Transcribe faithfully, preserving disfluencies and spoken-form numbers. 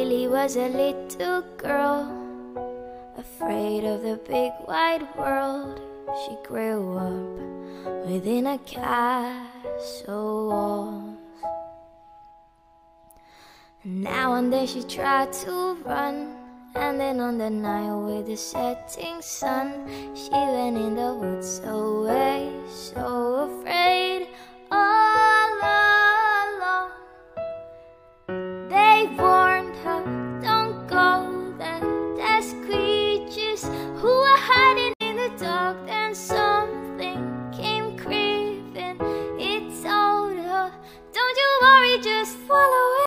Lily was a little girl, afraid of the big wide world. She grew up within a castle walls. And now one day she tried to run, and then on the night with the setting sun, she